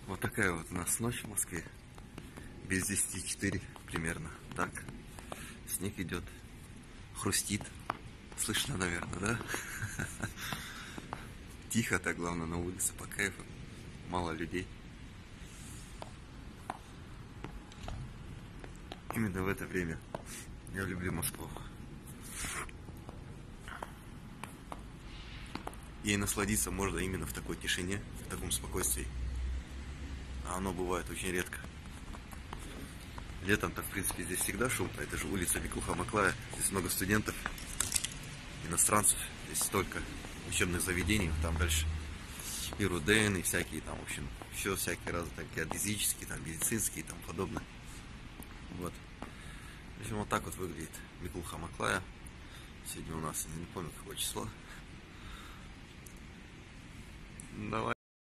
Вот такая вот у нас ночь в Москве. Без 10:04 примерно. Так. Снег идет. Хрустит. Слышно, наверное, да? Тихо так, главное, на улице, по кайфу. Мало людей. Именно в это время я люблю Москву. Ей насладиться можно именно в такой тишине, в таком спокойствии. А оно бывает очень редко. Летом-то, в принципе, здесь всегда шумно. Это же улица Миклуха-Маклая. Здесь много студентов, иностранцев. Здесь столько учебных заведений. Там дальше и РУДН, и всякие там, в общем, все всякие разные, там, геодезические, там, медицинские и тому подобное. Вот. В общем, вот так вот выглядит Миклуха-Маклая. Сегодня у нас, я не помню, какое число. Давай.